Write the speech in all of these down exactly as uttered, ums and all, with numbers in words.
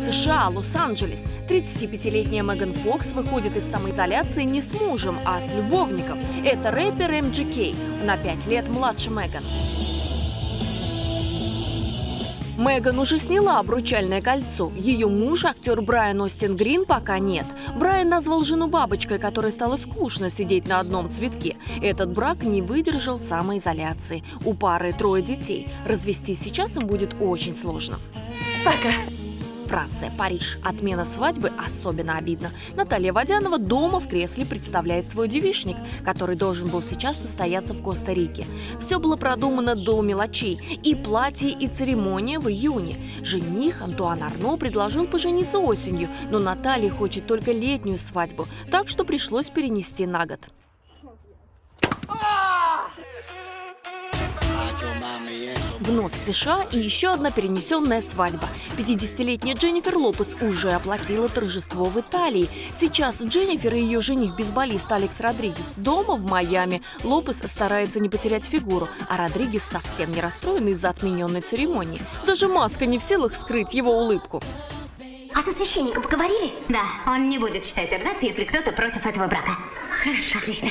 США, Лос-Анджелес. тридцатипятилетняя Меган Фокс выходит из самоизоляции не с мужем, а с любовником. Это рэпер эм джи кей, на пять лет младше Меган. Меган уже сняла обручальное кольцо. Ее муж, актер Брайан Остин Грин, пока нет. Брайан назвал жену бабочкой, которой стало скучно сидеть на одном цветке. Этот брак не выдержал самоизоляции. У пары трое детей. Развестись сейчас им будет очень сложно. Пока. Франция, Париж. Отмена свадьбы особенно обидно. Наталья Водянова дома в кресле представляет свой девичник, который должен был сейчас состояться в Коста-Рике. Все было продумано до мелочей. И платье, и церемония в июне. Жених Антуан Арно предложил пожениться осенью, но Наталья хочет только летнюю свадьбу, так что пришлось перенести на год. Вновь в США и еще одна перенесенная свадьба. пятидесятилетняя Дженнифер Лопес уже оплатила торжество в Италии. Сейчас Дженнифер и ее жених-бейсболист Алекс Родригес дома в Майами. Лопес старается не потерять фигуру, а Родригес совсем не расстроен из-за отмененной церемонии. Даже маска не в силах скрыть его улыбку. А со священником поговорили? Да, он не будет читать абзац, если кто-то против этого брака. Хорошо, отлично.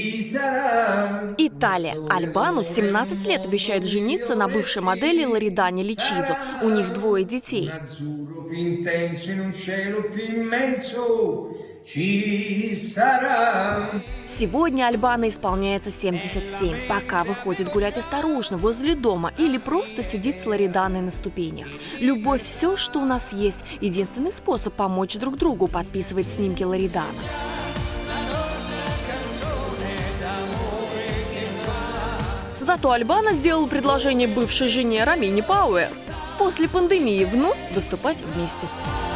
Италия. Альбану семнадцать лет обещает жениться на бывшей модели Лоридане Личизо. У них двое детей. Сегодня Альбано исполняется семьдесят семь. Пока выходит гулять осторожно возле дома или просто сидит с Лориданой на ступенях. Любовь – все, что у нас есть. Единственный способ помочь друг другу – подписывать снимки Лоридана. Зато Альбано сделал предложение бывшей жене Ромине Пауэр. После пандемии вновь выступать вместе.